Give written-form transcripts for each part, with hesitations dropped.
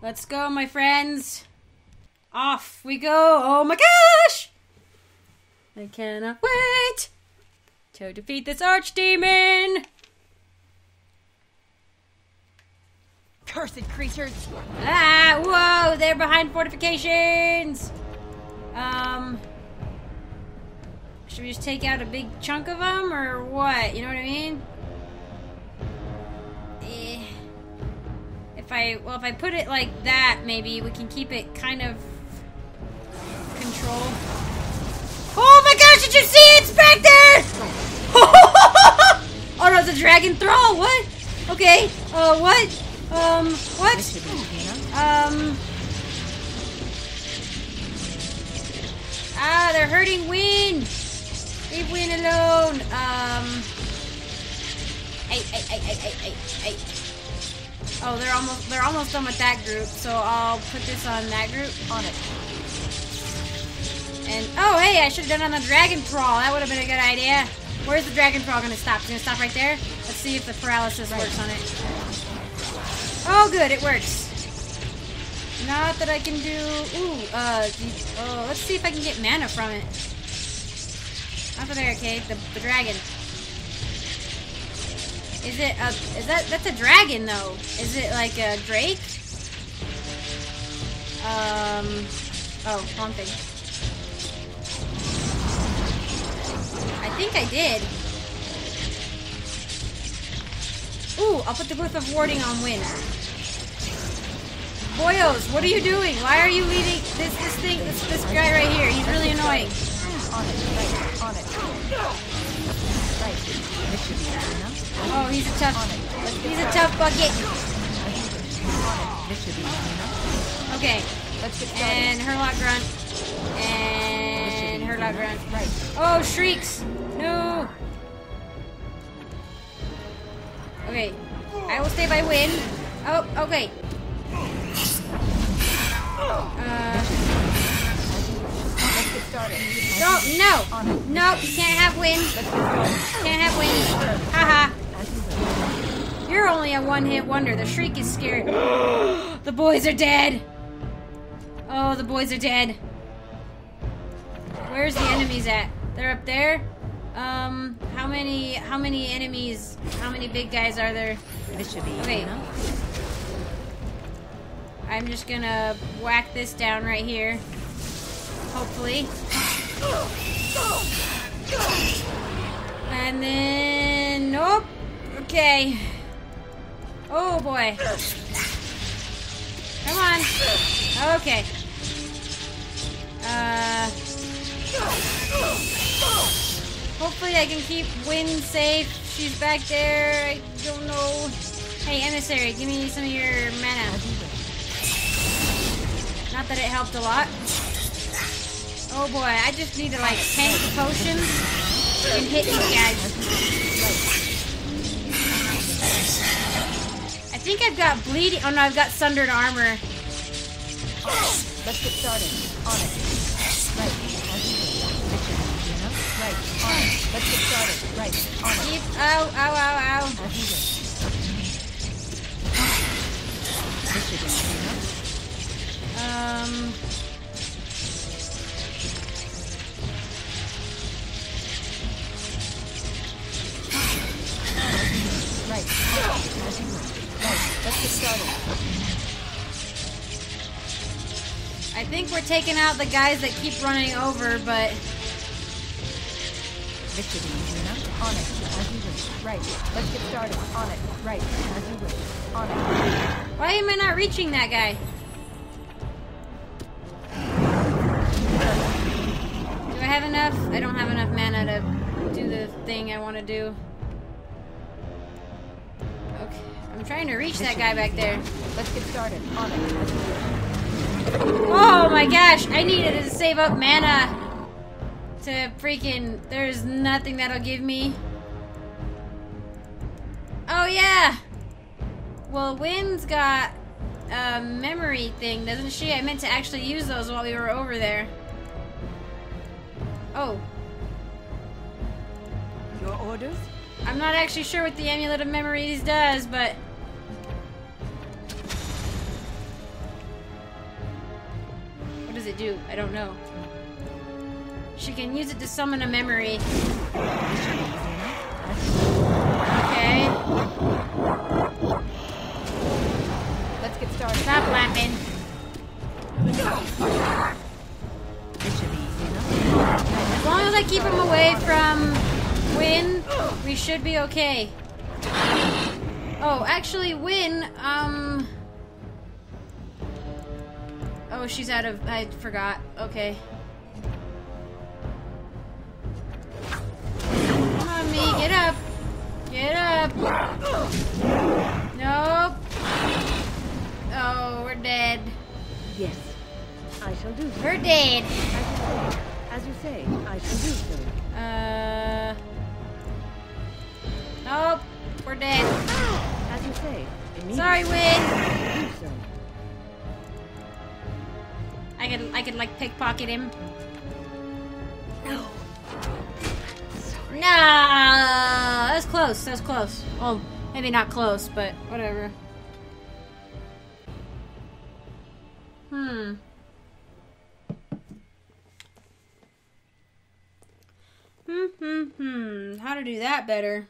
Let's go, my friends. Off we go. Oh my gosh! I cannot wait to defeat this archdemon. Cursed creatures! Ah, whoa! They're behind fortifications. Should we just take out a big chunk of them, or what? You know what I mean? If I put it like that, maybe we can keep it kind of control. Oh my gosh! Did you see it? It's back there! Oh no, it's a dragon thrall. What? Okay. What? What? Ah, they're hurting Win. Leave Win alone. Oh, they're almost done with that group, so I'll put this on that group. On it. And oh hey, I should have done on the dragon thrall. That would have been a good idea. Where's the dragon thrall gonna stop? It's gonna stop right there? Let's see if the paralysis works on it. Oh good, it works. Not that I can do let's see if I can get mana from it. Over there, okay, the dragon. Is it that's a dragon though? Is it like a drake? Oh, wrong thing. I think I did. Ooh, I'll put the Glyph of Warding on Win. Boyos, what are you doing? Why are you leading this guy right here? He's really annoying. On it, right, on it. Right. This should be enough. Oh, he's a tough bucket. This should be enough. Okay. Let's get started. And Hurlock Grunt. And Hurlock Grunt. Right. Oh, shrieks! No! Okay. I will stay by Win. Oh, okay. Let's get started. No! No, you can't have Win. Can't have Win. Haha. You're only a one-hit wonder. The shriek is scared. The boys are dead. Oh, the boys are dead. Where's the enemies at? They're up there? How many enemies, how many big guys are there? This should be Okay. enough. I'm just gonna whack this down right here. Hopefully. And then... Nope. Okay. Oh boy. Come on. Okay. Hopefully I can keep Win safe. She's back there. I don't know. Hey, emissary, give me some of your mana. Not that it helped a lot. Oh boy, I just need to like tank the potions and hit these guys. I think I've got bleeding. Oh no, I've got sundered armor. Let's get started. On it. Right. Right. On it. Let's get started. Right. On it. Keep. Ow, ow, ow, ow. This should be enough. Right. Right. Let's get started. I think we're taking out the guys that keep running over, but This should be easy enough. On it. As you wish. Right. Let's get started. On it. Right. As you wish. On it. why am I not reaching that guy? Do I have enough? I don't have enough mana to do the thing I want to do. Okay, I'm trying to reach that guy back there. Let's get started. On it. As you wish. Oh my gosh, I needed to save up mana to freaking... There's nothing that'll give me. Oh yeah! Well, Win's got a memory thing, doesn't she? I meant to actually use those while we were over there. Oh. Your orders? I'm not actually sure what the Amulet of Memories does, but... do. I don't know. She can use it to summon a memory. Okay. Let's get started. Stop laughing. This should be easy enough. As long as I keep him away from Wynn, we should be okay. Oh, actually, Wynn, oh, she's out of... I forgot. Okay. Come on, me. Get up. Get up. Nope. Oh, we're dead. Yes, I shall do so. We're dead. As you say, I shall do so. Nope. We're dead. As you say, immediately. Sorry, Wynn. Do so. I could like pickpocket him. No. Sorry. No, that was close. That was close. Well, maybe not close, but whatever. How to do that better?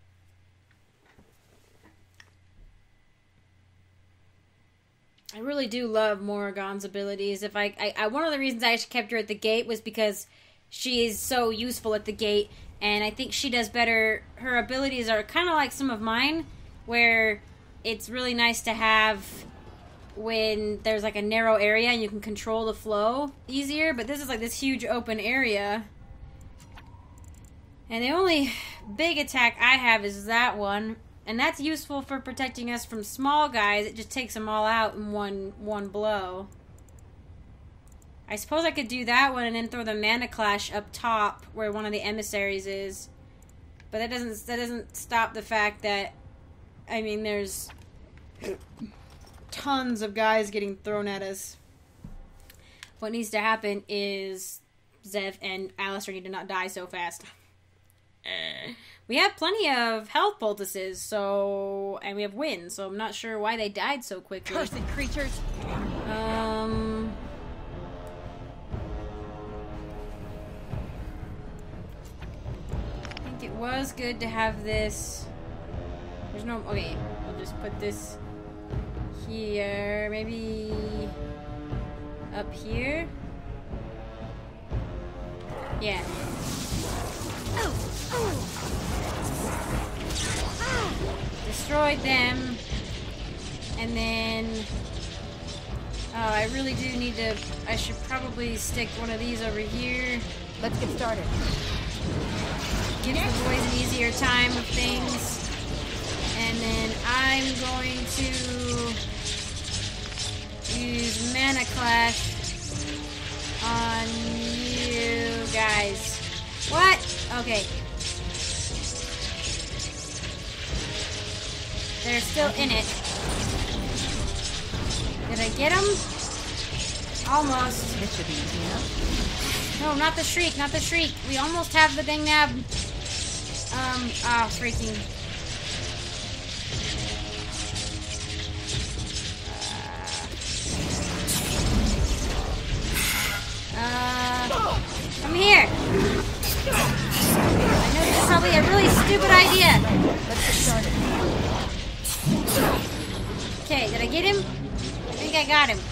I really do love Morrigan's abilities. If I one of the reasons I actually kept her at the gate was because she is so useful at the gate, and I think she does better. Her abilities are kind of like some of mine, where it's really nice to have when there's like a narrow area and you can control the flow easier, but this is like this huge open area. And the only big attack I have is that one. And that's useful for protecting us from small guys. It just takes them all out in one blow. I suppose I could do that one and then throw the Mana Clash up top where one of the emissaries is. But that doesn't stop the fact that, I mean, there's tons of guys getting thrown at us. What needs to happen is Zev and Alistair need to not die so fast. We have plenty of health poultices, so, and we have Wynn, so I'm not sure why they died so quickly. Cursed creatures. I think it was good to have this. There's no, okay, we'll just put this here, maybe up here. Yeah. Destroyed them, and then I really do need to, I should probably stick one of these over here. Let's get started. Gives the boys an easier time of things. And then I'm going to use Mana Clash on you guys. What? Okay. They're still in it. Did I get them? Almost. This should be easy enough. No, not the shriek, not the shriek. We almost have the dang nab. Freaking. Come here. I know this is probably a really stupid idea. Let's get started. Okay, did I get him? I think I got him.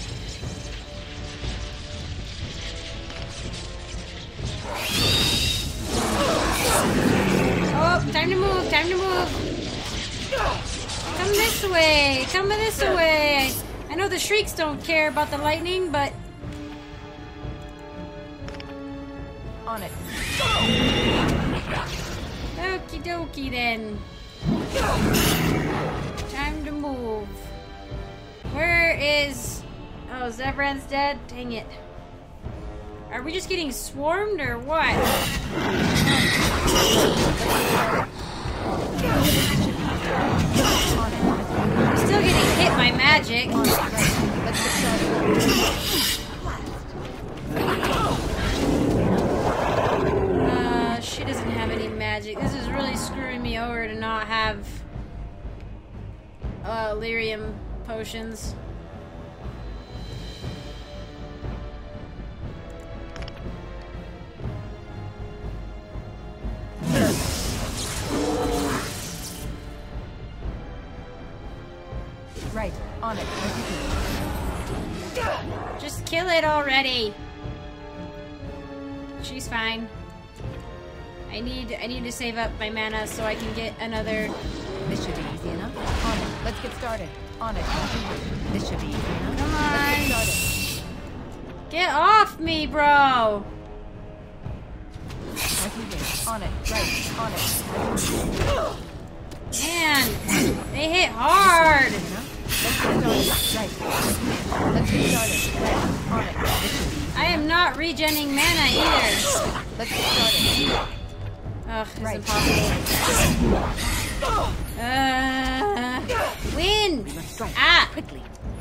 Oh, time to move, time to move. Come this way, come this way. I know the shrieks don't care about the lightning, but... On it. Okie dokie then. Time to move. Where is... Oh, Zevran's dead? Dang it. Are we just getting swarmed or what? I'm still getting hit by magic. Let's get started. She doesn't have any magic. This is really screwing me over to not have lyrium potions. On it. As you wish. Just kill it already. She's fine. I need to save up my mana so I can get another. This should be easy enough. On it. Let's get started. On it. As you wish. This should be easy enough. Come on. Let's get started. Get off me, bro. As you wish. On it. Right. On it. As you wish. Man, they hit hard. Let's get started. Right. Let's get started. Right. On it. This should be easy. I am not regenning mana either. Let's get started. Ugh, it's Right. impossible. Win! Strike. Ah! Quickly.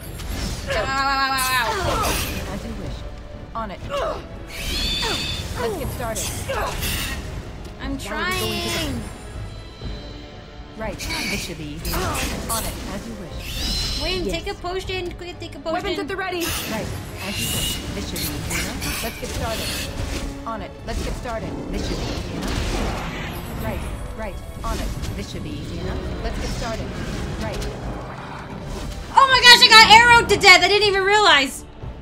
Wow. As you wish. On it. Let's get started. I'm trying. Right. This should be easy. On it. As you wish. Win, Yes. take a potion. Quick, take a Weapons at potion. the ready. Right. As you wish. This should be easy enough. Let's get started. On it. Let's get started. This should be easy enough. Right. Right. On it. This should be easy enough. Let's get started. Right. Oh my gosh, I got arrowed to death. I didn't even realize.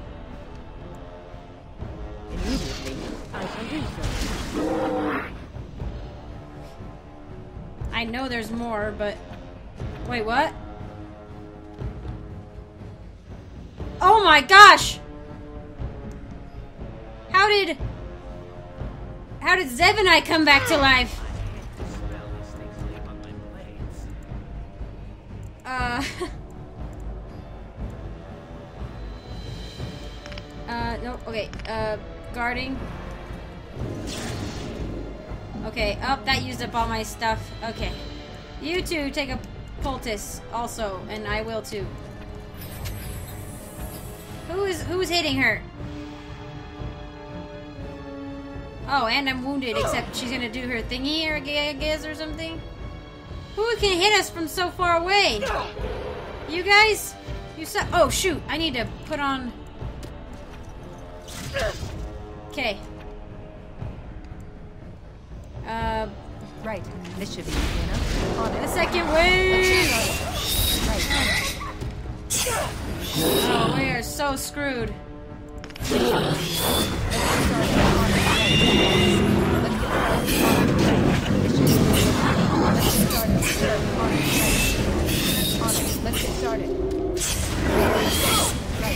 Immediately. I shall do so. I know there's more, but... Wait, what? Oh my gosh! How did Zev and I come back to life? No, okay, guarding. Okay, that used up all my stuff. Okay. You two take a poultice also, and I will too. Who's hitting her? Oh, and I'm wounded, except she's gonna do her thingy or I guess or something. Who can hit us from so far away? You guys? You suck. Oh shoot, I need to put on. Okay. Right. This should be easy enough. On it. The second wave! Right. Oh, we are so screwed. Let's get started. Right.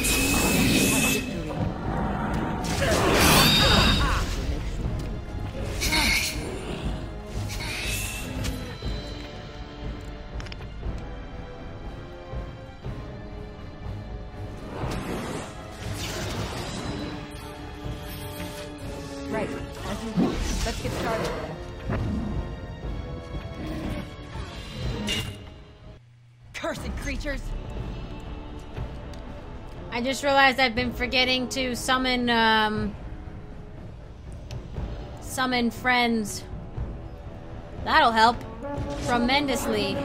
Right. As you wish. Let's get started. Cursed creatures! I just realized I've been forgetting to summon friends. That'll help tremendously.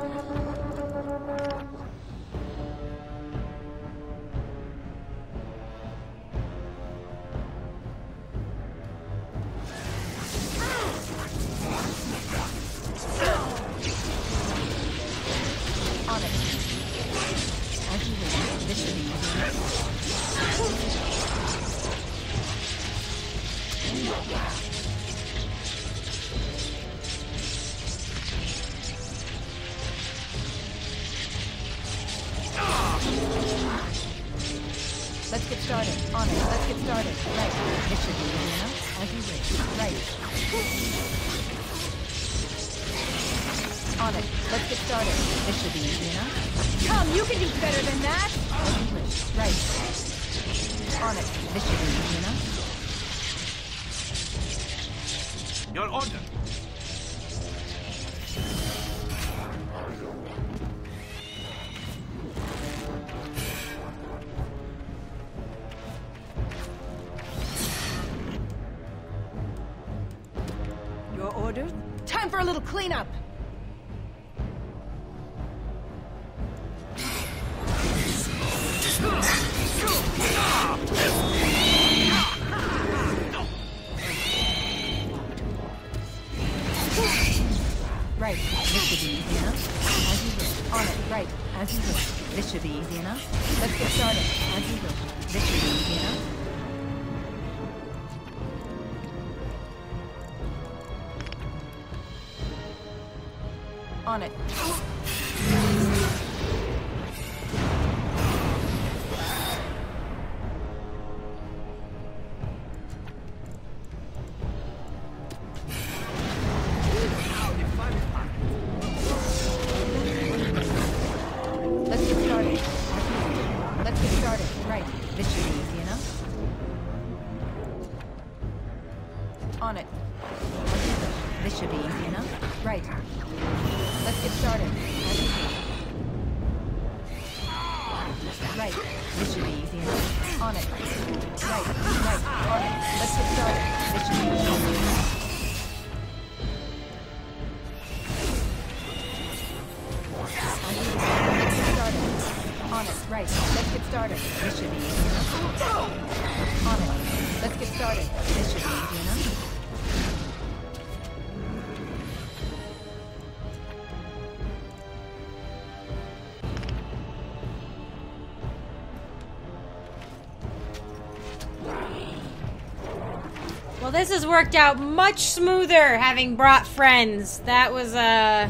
On it. As you wish. This should be easy. Let's get started. On it. Let's get started. Right. This should be easy enough. As you wish. Right. On it. Let's get started. This should be easy enough. Come, you can do better than that. As you wish. Right. On it. This should be easy enough. Your order. Your orders? Time for a little cleanup. Right. This should be easy enough. As you wish. On it. Right. As you wish. This should be easy enough. Let's get started. As you wish. This should be easy enough. On it. Let's get started. Let's get started. Right. This should be easy enough. On it. This should be easy enough. Right. Let's get started. Right. This should be easy enough. On it. Right. Right. On it. Let's get started. This should be easy enough. Let's get started. On it. Right. Let's get started. This should be easy enough. On it. Let's get started. This should be easy enough. Well, this has worked out much smoother having brought friends. That was a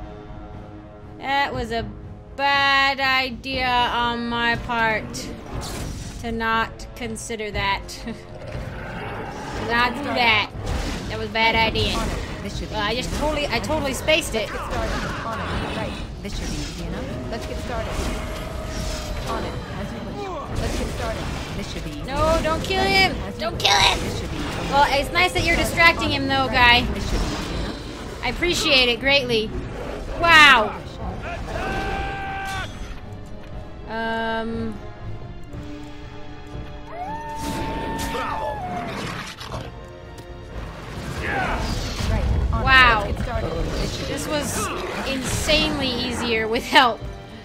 bad idea on my part to not consider that. To not do that. That was a bad idea. Well, I totally spaced it. Let's get started. On it. Right. This should be easy enough. Let's get started. On it. As you wish. Let's get started. This should be easy. No, don't kill him. Don't kill him. This should be easy. Well, it's nice that you're distracting him though, guy. This should be easy enough. I appreciate it greatly. Wow. Right. On Wow. it. Let's get started. This was insanely easier with help.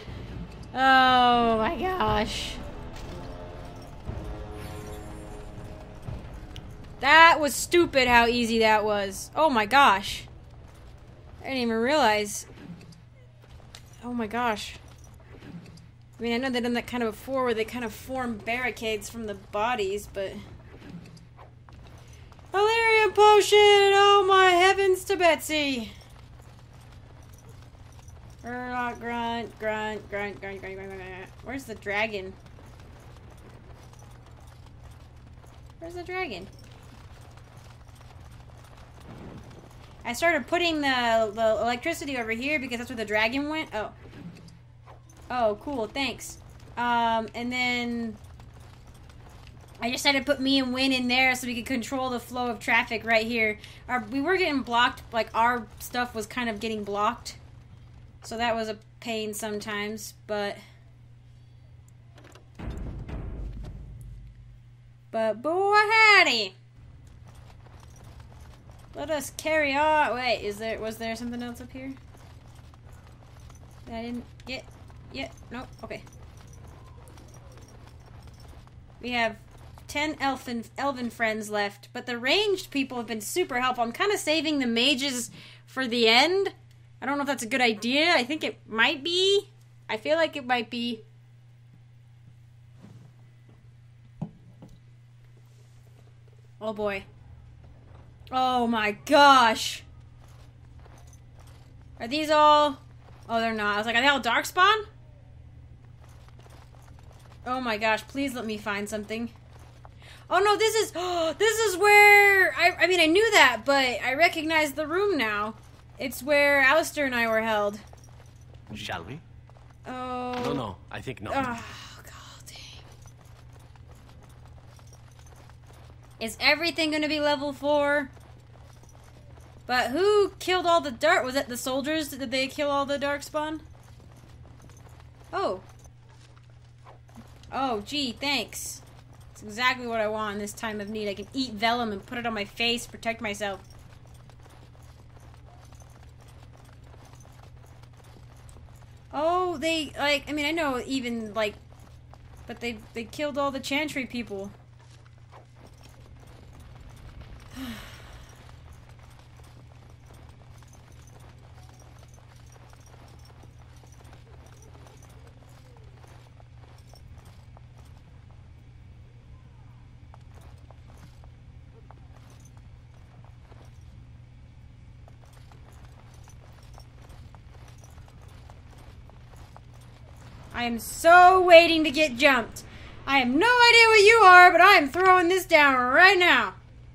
Oh my gosh. That was stupid how easy that was. Oh my gosh. I didn't even realize. Oh my gosh. I mean, I know they've done that kind of before where they kind of form barricades from the bodies, but... Valerian potion! Oh my heavens to Betsy! Grunt, grunt, grunt, grunt, grunt, grunt, grunt, grunt. Where's the dragon? Where's the dragon? I started putting the electricity over here because that's where the dragon went. Oh. Oh, cool, thanks. And then I just had to put me and Win in there so we could control the flow of traffic right here. We were getting blocked, like our stuff was kind of getting blocked. So that was a pain sometimes, but boy howdy. Let us carry on. Wait, was there something else up here that I didn't get yet? Nope. Okay. We have 10 elven friends left, but the ranged people have been super helpful. I'm kind of saving the mages for the end. I don't know if that's a good idea. I think it might be. I feel like it might be. Oh boy. Oh my gosh. Are these all... Oh, they're not. I was like, are they all darkspawn? Oh my gosh, please let me find something. Oh no, this is... Oh, this is where... I mean, I knew that, but I recognize the room now. It's where Alistair and I were held. Shall we? Oh... No, I think not. Oh, god dang. Is everything gonna be level 4? But who killed all the dark? Was it the soldiers? Did they kill all the darkspawn? Oh. Oh, gee, thanks. That's exactly what I want in this time of need. I can eat vellum and put it on my face, protect myself. Oh, they, like, I mean, I know even, like, but they killed all the Chantry people. I am so waiting to get jumped. I have no idea what you are, but I am throwing this down right now.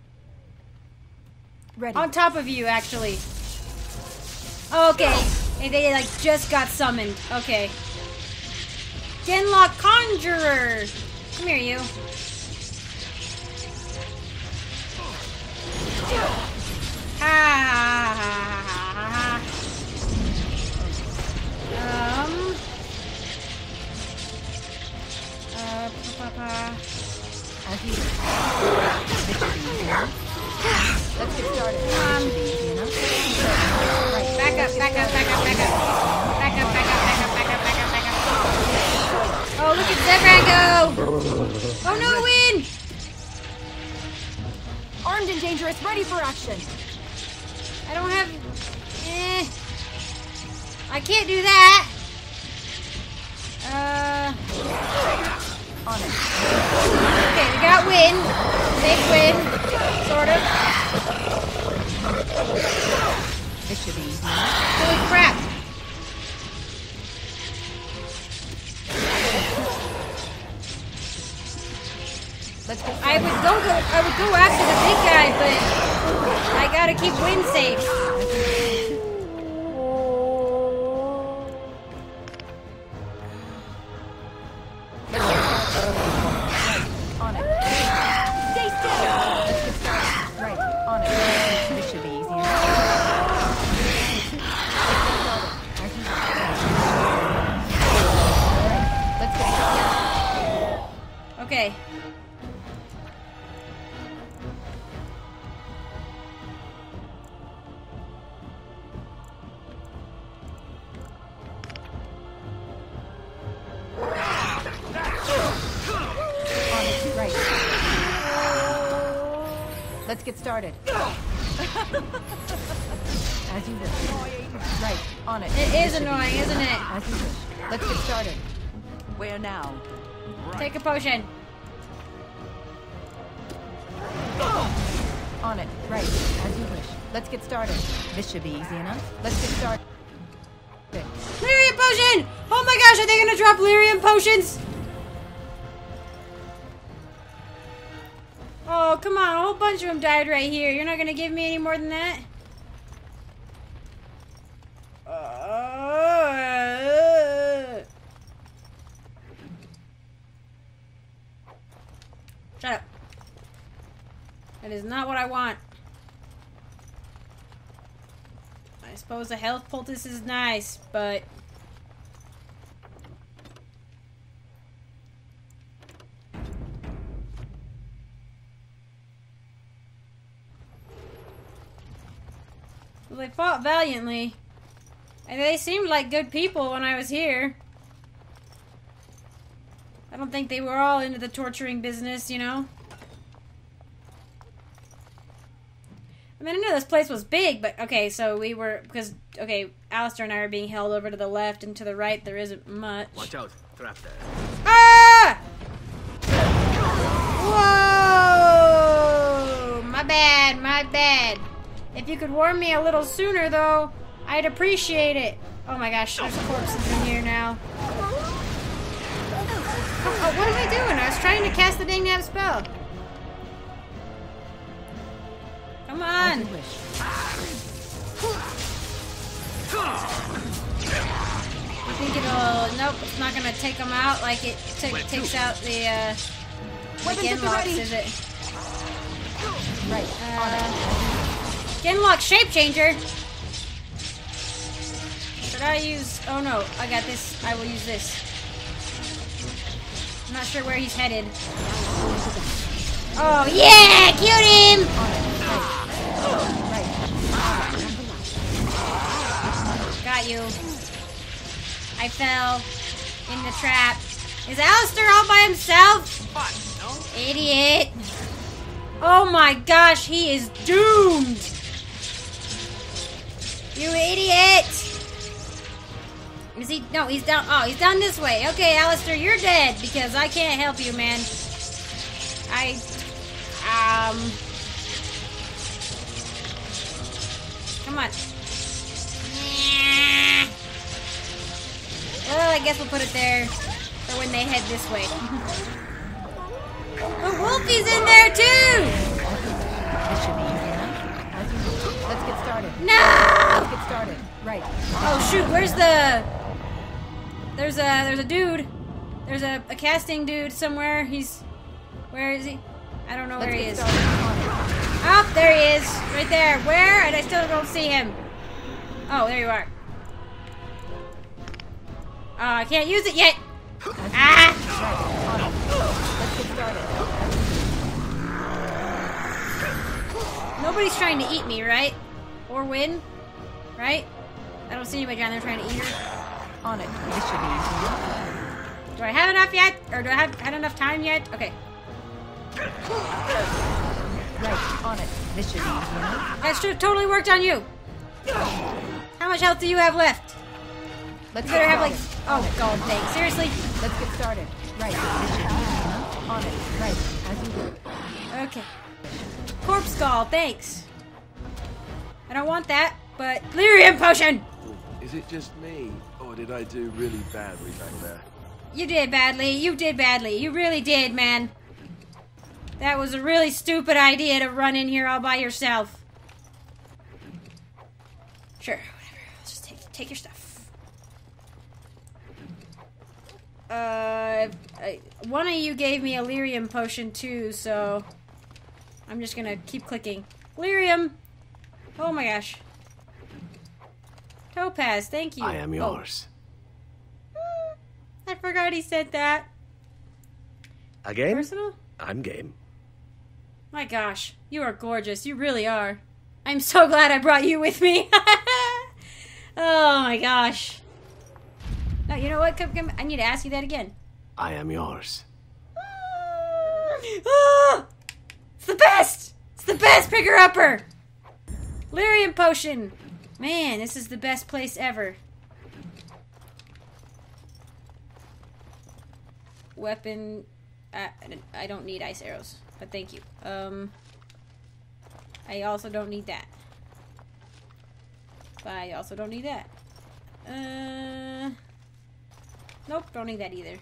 Ready. On top of you, actually. Okay. And they, like, just got summoned. Okay. Genlock Conjurer! Come here, you. Ha ha ha ha ha. As you let's get started. You know? Right, back up, back up, back up, back up. Back up, back up, back up, back up, back up, back up. Oh, look at Zebran go! Oh no, win! Armed and dangerous, ready for action. I don't have... I can't do that. On it. Okay, we got win. Big win. Sort of. This should be easy. Holy crap. Let's go. I would go after the big guy, but I gotta keep win safe. On it. Stay still. Let's get started. Right. On it. This should be easy. Let's get started. Okay. Right. Let's get started. As you wish. Right. On it. It is annoying, isn't it? As you wish. Let's get started. Where now? Take a potion. On it. Right. As you wish. Let's get started. This should be easy enough. Let's get started. Lyrium potion! Oh my gosh, are they gonna drop lyrium potions? Oh, come on. A whole bunch of them died right here. You're not gonna give me any more than that? Shut up. That is not what I want. I suppose a health poultice is nice, but... Well, they fought valiantly. And they seemed like good people when I was here. I don't think they were all into the torturing business, you know? I mean, I know this place was big, but okay, so we were, because, okay, Alistair and I are being held over to the left and to the right, there isn't much. Watch out. Trap there. Ah! Whoa! My bad, my bad. If you could warn me a little sooner, though, I'd appreciate it. Oh my gosh, there's corpses in here now. Oh, what am I doing? I was trying to cast the dang damn spell. Come on. As you wish. You think it'll... Nope, it's not going to take them out like it takes out the Genlocks, is it? Right. On it. Genlock Shape Changer. Should I use... Oh no, I got this. I will use this. I'm not sure where he's headed. Oh yeah! Cute him! Right. Got you. I fell in the trap. Is Alistair all by himself? What? No? Idiot. Oh my gosh, he is doomed. You idiot. Is he? No, he's down. Oh, he's down this way. Okay, Alistair, you're dead because I can't help you, man. Come on. Oh, I guess we'll put it there for when they head this way. The Wolfie's in there too! This should be easy enough. As usual. Let's get started. No! Let's get started. Right. Oh shoot, where's the... There's a dude. There's a casting dude somewhere. Where is he? I don't know where he is. Oh, there he is. Right there. Where? And I still don't see him. Oh, there you are. Oh, I can't use it yet. Ah! Let's get started. Nobody's trying to eat me, right? Or win, right? I don't see anybody down there trying to eat her. On it. This should be easy enough. Do I have enough yet? Or do I have had enough time yet? Okay. Right. On it. This should be easy enough. That should have totally worked on you. How much health do you have left? Let's You better have like... started. Oh, god dang. Seriously? Let's get started. Right. This should be easy enough. On it. Right. As usual. Okay. Corpse skull, thanks. I don't want that, but... Lyrium potion! Is it just me, or did I do really badly back there? You did badly. You did badly. You really did, man. That was a really stupid idea to run in here all by yourself. Sure, whatever. Let's just take your stuff. One of you gave me a lyrium potion too, so I'm just gonna keep clicking. Lyrium! Oh my gosh. Topaz, thank you. I am yours. I forgot he said that. Again? Personal? I'm game. My gosh, you are gorgeous. You really are. I'm so glad I brought you with me. Oh my gosh. No, you know what? Come, I need to ask you that again. I am yours. Ah! It's the best! It's the best picker-upper! Lyrium potion. Man, this is the best place ever. Weapon. I don't need ice arrows, but thank you. I also don't need that. But I also don't need that. Nope, don't need that either.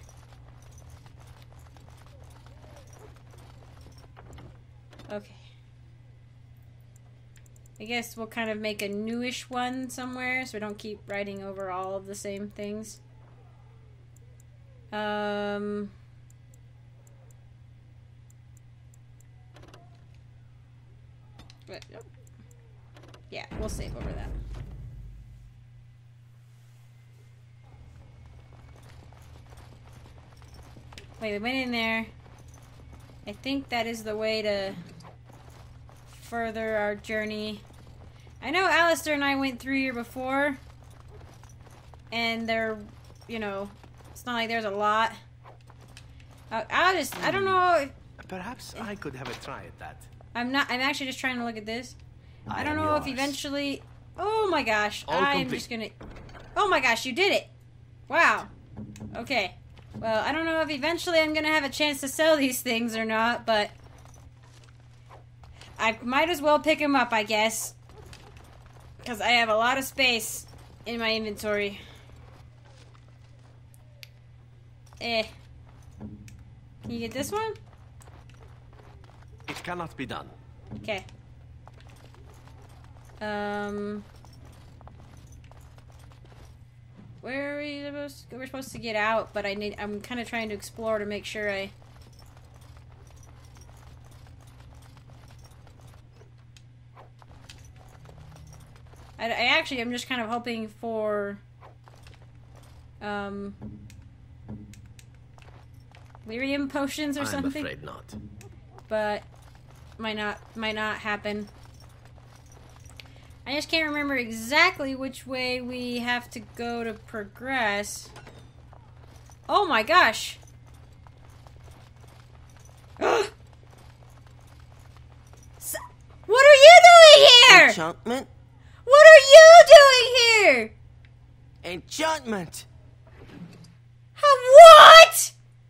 Okay. I guess we'll kind of make a newish one somewhere so we don't keep writing over all of the same things. Yeah, we'll save over that. Wait, we went in there. I think that is the way to further our journey. I know Alistair and I went through here before. And there, you know, it's not like there's a lot. I don't know if... Perhaps I could have a try at that. I'm actually just trying to look at this. I don't am know if yours. eventually... Oh my gosh. All I'm complete. just gonna... Oh my gosh, you did it. Wow. Okay. Well, I don't know if eventually I'm gonna have a chance to sell these things or not, but... I might as well pick them up, I guess. Because I have a lot of space in my inventory. Can you get this one? It cannot be done. Okay. Where are we supposed to go? We're supposed to get out, but I'm kind of trying to explore to make sure I... I actually am just kind of hoping for lyrium potions or something. I'm afraid not. But might not happen. I just can't remember exactly which way we have to go to progress. Oh my gosh! What are you doing here? Enchantment? What are you doing here? Enchantment! What?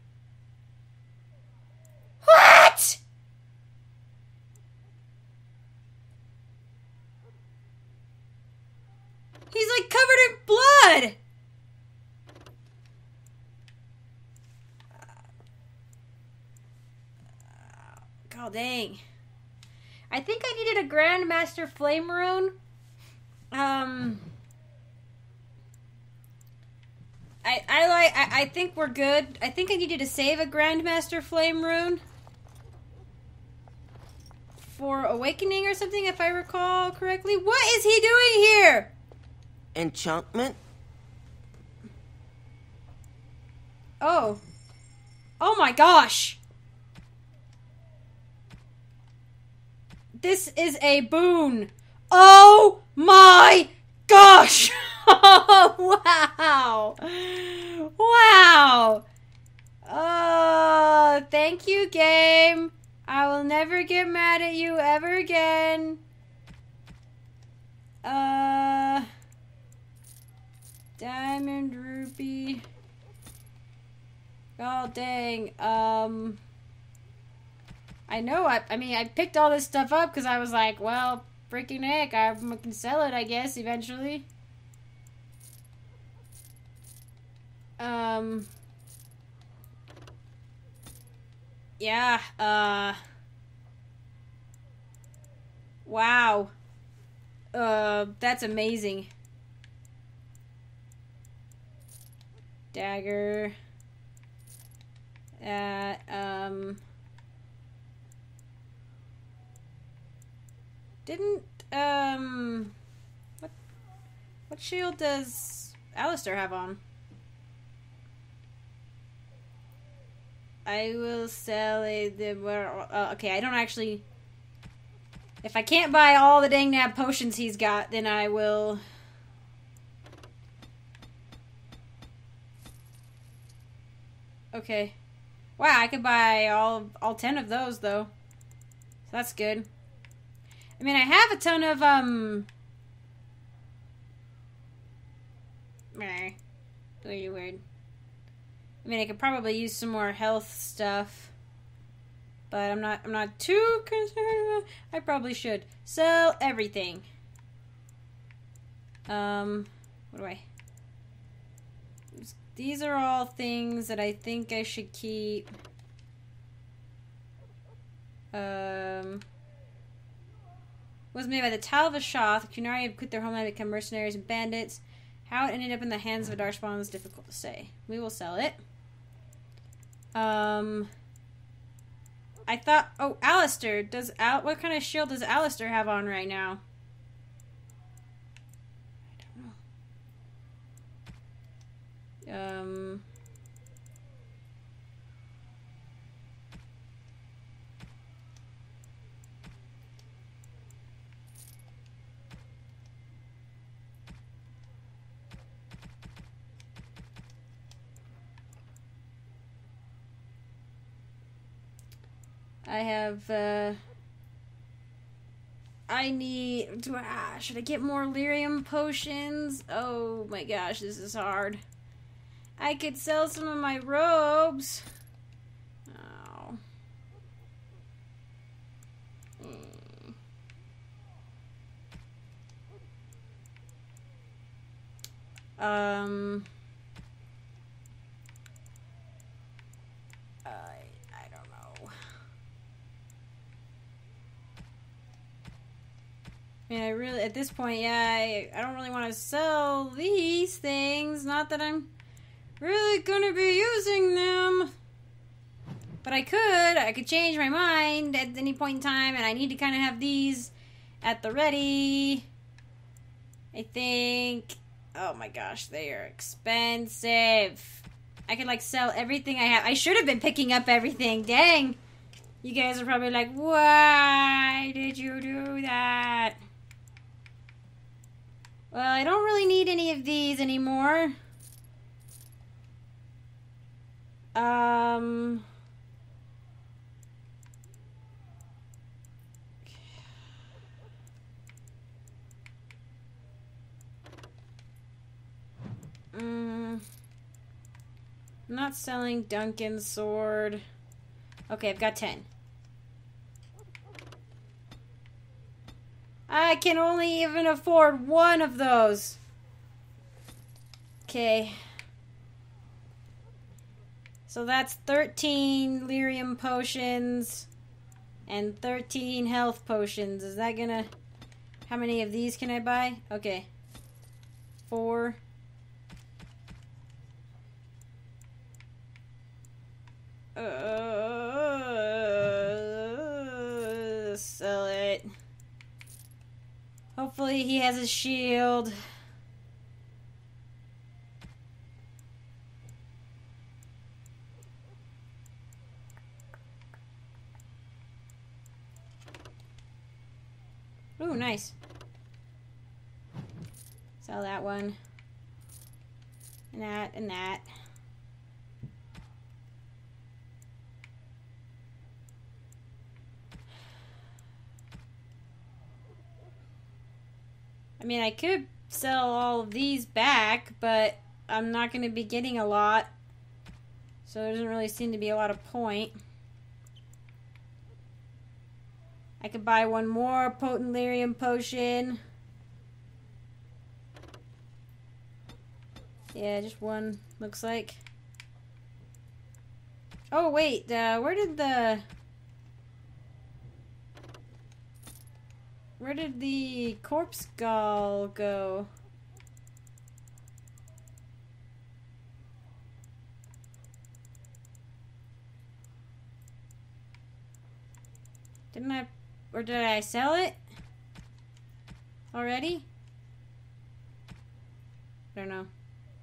What? He's like covered in blood. dang. I think I needed a Grandmaster Flame Rune. I think we're good. I think I needed to save a Grandmaster Flame Rune for Awakening or something, if I recall correctly. What is he doing here? Enchantment? Oh. Oh my gosh. This is a boon. Oh my gosh. Oh, wow. Wow. Oh, thank you, game. I will never get mad at you ever again. Diamond rupee. Oh, dang. I know, I mean, I picked all this stuff up because I was like, well, freaking heck, I can sell it, I guess, eventually. Yeah, wow. That's amazing. Dagger. What shield does Alistair have on? I will sell okay, I don't actually... If I can't buy all the dang nab potions he's got, then I will... Okay. Wow, I could buy all 10 of those, though. So that's good. I mean, I have a ton of, really weird. I mean, I could probably use some more health stuff. But I'm not too concerned. I probably should. Sell everything. What do I... These are all things that I think I should keep. Was made by the Tal of Ashoth. Kunari have quit their homeland and become mercenaries and bandits. How it ended up in the hands of a Darkspawn is difficult to say. We will sell it. I thought... Oh, Alistair. What kind of shield does Alistair have on right now? I don't know. I have, I need, should I get more lyrium potions? Oh my gosh, this is hard. I could sell some of my robes. Oh. I don't know. I mean, I really, at this point, yeah, I don't really want to sell these things. Not that I'm really gonna be using them. But I could change my mind at any point in time, and I need to kind of have these at the ready. I think, oh my gosh, they are expensive. I could, like, sell everything I have. I should have been picking up everything. Dang. You guys are probably like, why did you do that? Well, I don't really need any of these anymore. I'm not selling Duncan's sword. Okay, I've got 10. I can only even afford one of those. Okay. So that's 13 lyrium potions. And 13 health potions. Is that gonna... How many of these can I buy? Okay. 4. Sell it. Hopefully he has a shield. Ooh, nice. Sell that one. And that, and that. I mean, I could sell all of these back, but I'm not going to be getting a lot. So there doesn't really seem to be a lot of point. I could buy one more potent lyrium potion. Yeah, just one, looks like. Oh, wait, where did the corpse gall go? Didn't I, or did I sell it already? I don't know.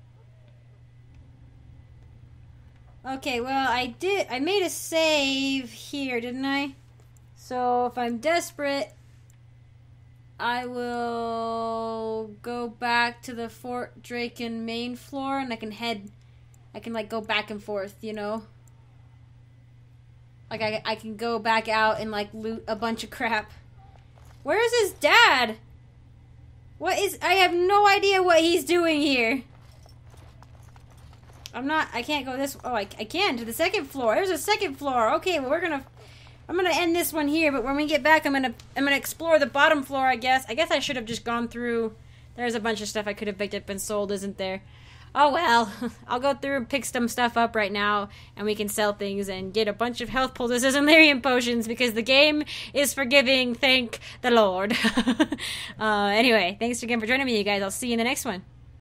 Okay, well, I made a save here, didn't I? So if I'm desperate, I will go back to the Fort Drakon main floor, and I can like go back and forth, you know? Like I can go back out and like loot a bunch of crap. Where's his dad? I have no idea what he's doing here. I can't go this, I can, to the second floor. There's a second floor. Okay, well I'm gonna end this one here, but when we get back, I'm gonna explore the bottom floor, I guess. I guess I should have just gone through. There's a bunch of stuff I could have picked up and sold, isn't there? Oh well, I'll go through and pick some stuff up right now, and we can sell things and get a bunch of health poultices and lyrium potions, because the game is forgiving, thank the Lord. Anyway, thanks again for joining me, you guys. I'll see you in the next one.